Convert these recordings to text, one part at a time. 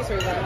answer that.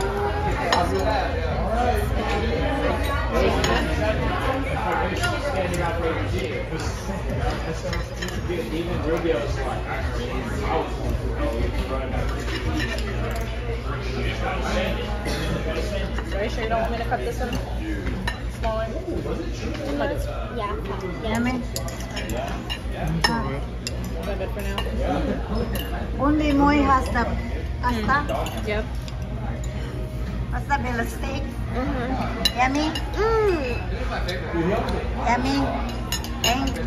Are you sure you don't want me to cut this one smaller? Cut it. Yeah. Yummy. Is that good for now? Only Moy has the pasta. Yep. Pasta bella steak. Mm-hmm. Yummy. Yummy. Thank you.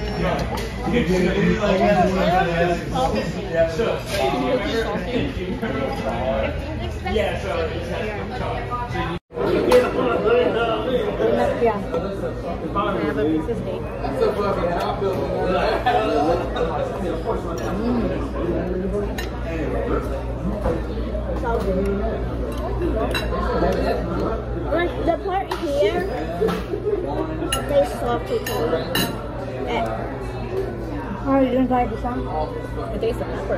Yeah, so Yeah. I have a piece of steak. Like the part here, they salty too. Oh, you didn't try this one? It tastes like pepper.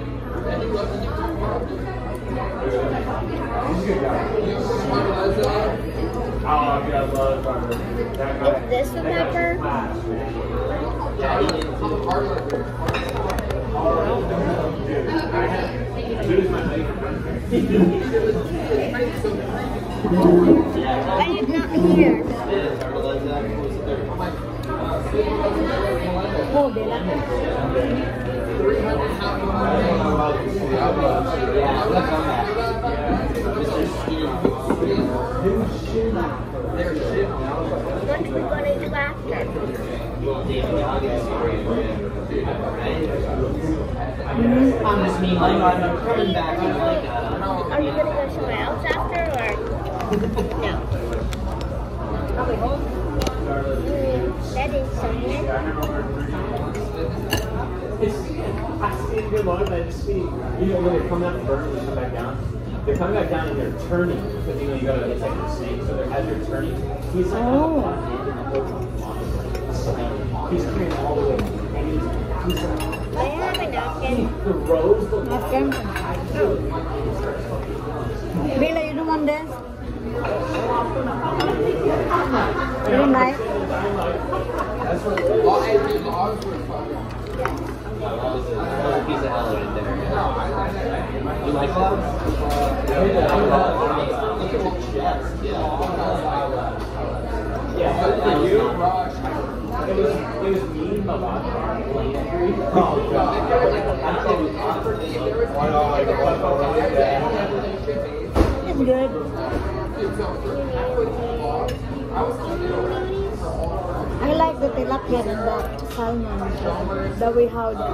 Is this the pepper? I did not hear. Oh, they like it. What are we going to do after? I'm just mean like I'm coming back in like Are you going to go somewhere else after or no? That is something. I see a good lot of that. Just see, when they come out and burn, they come back down. They're coming back down and they're turning because you gotta. It's like a snake. So as they're turning, he's like he's carrying all the way. And he's like, I have a napkin. the rose. Napkin. Bella, you don't want this? You don't like? that's what piece of hell in there. You like that? Look at your chest. Yeah, but for you, it was me, Malak, Landry. Oh, God. It's good. I like the tilapia and the salmon, the way how the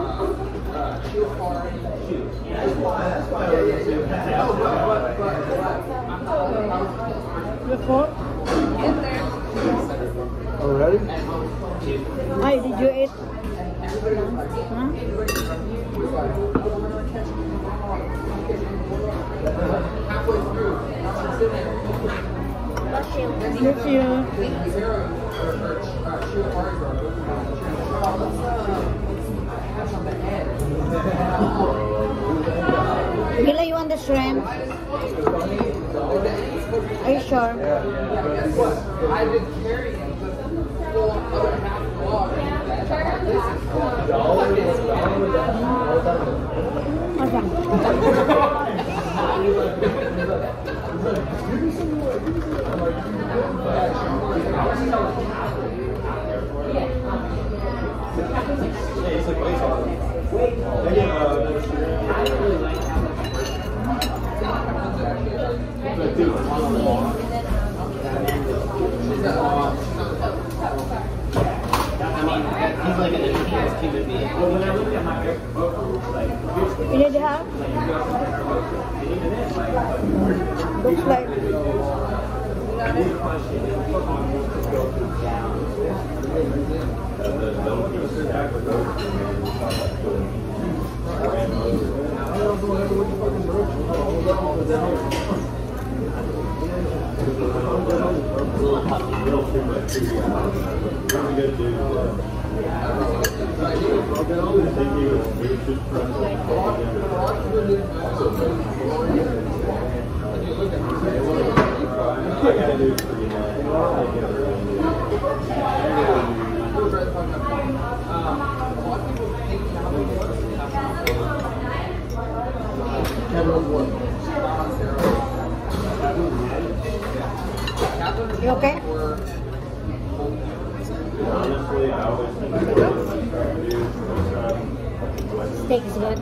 fork. Oh, ready? Hi, did you eat? Huh? Bless you. Bless you. Mila, you want the shrimp? Are you sure? I've been carrying the full other half log. He's like an enhanced human being. You need help? Looks like. gotta do it for you. You okay? Honestly, I always think Steak is good.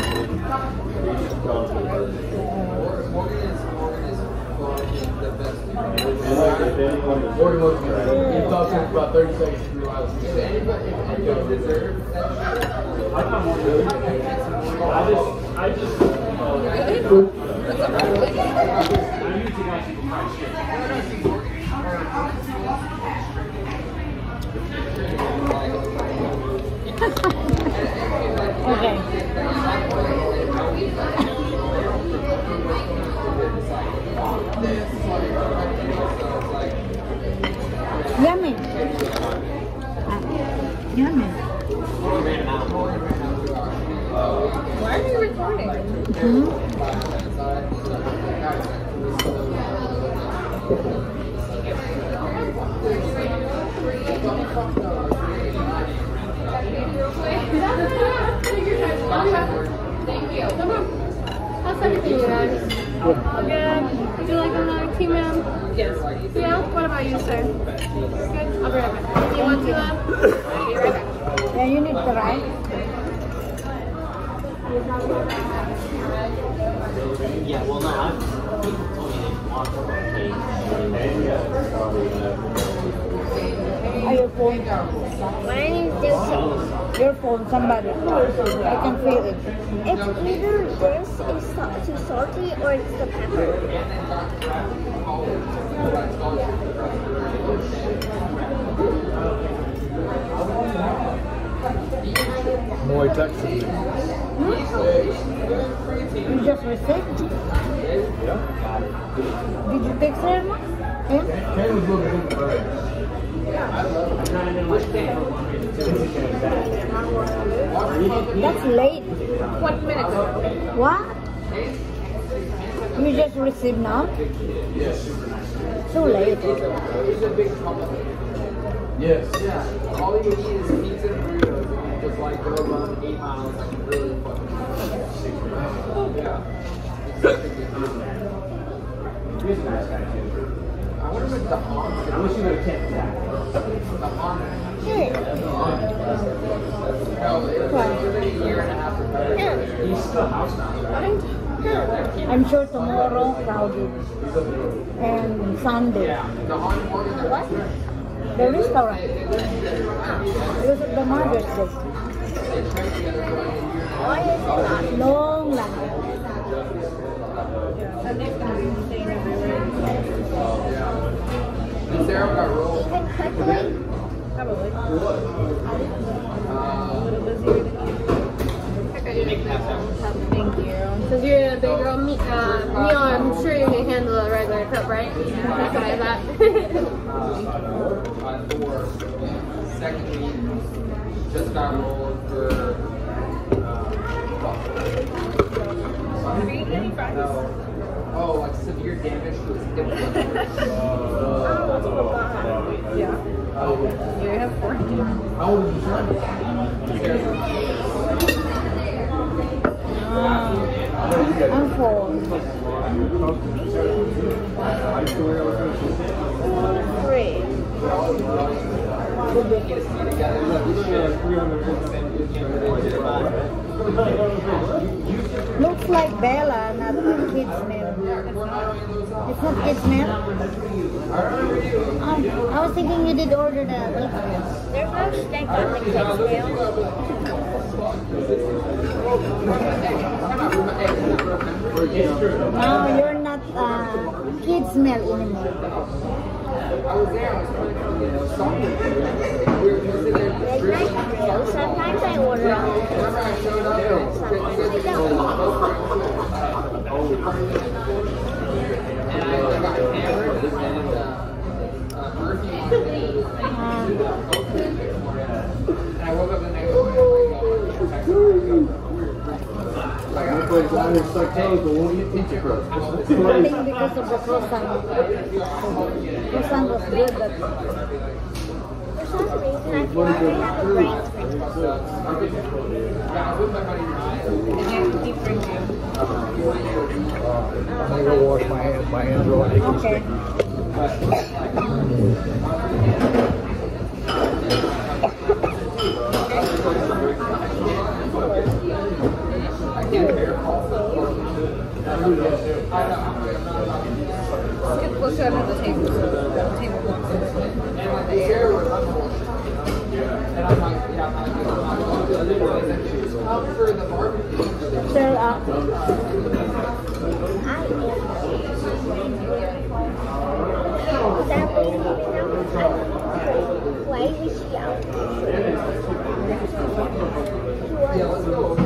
You talk to him for about 30 seconds to realize. If anybody deserves that shit, I just Okay. Yummy. Yummy. Why are you recording? Thank you. How's everything, you guys? Good. Would you like another tea, ma'am? Yes. Yeah? What about you, sir? Good? I'll be right back. Do you want tea, love? I'll be right back. Yeah, you need the rice. yeah, well, no, people told me they want to Are your phone? When I need to do something, Your phone, somebody. I can feel it. it's either this is too salty or it's the pepper. More Texas. You just received? Did you text him? Him? Ken was looking for it. That's late. 20 minutes. What? You just received now? Yes. So late. Yes. Yeah. All you need is pizza and burritos, and you just like go run 8 miles and really fucking. Yeah. I wonder if the Hans. I wish you would have kept that. The Hans. Hey. No, it was like a year and a half ago. He's still house now, right? I'm sure tomorrow crowded. And Sunday. The Hans morning. What? The restaurant. Because of the Mother's Day. Why is it not? Long line. And Sarah got rolled. Even quickly? Probably. Thank you. Since you're a big girl, meal, I'm sure you can handle a regular cup, right? That's what I thought. For second week, just got rolled for. Oh, like severe damage to his hip. Yeah. You have 4. How old is your son? I'm full. 3. Looks like Bella, not a kid's meal. It's not kid's meal? I was thinking you did order the kid's meal. There's no steak on the kids' meal. No, you're not kids meal anymore. I was there. I was trying to we were sitting there. Midnight meal. Sometimes I order on the kids' Remember I showed up meal. and Sometimes I don't. I got hammered and Murphy wanted me to and I woke up the next morning and I was like, It's like toes, but won't eat pizza crust. I think because of the croissant. Croissant was good, but For some reason, I feel like I have a brain Did you deep freeze you? I'm gonna go wash my hands. My hands are all icky. okay. Let's get closer under the table. So the table looks Sir, Why is she out? Yeah, let's go.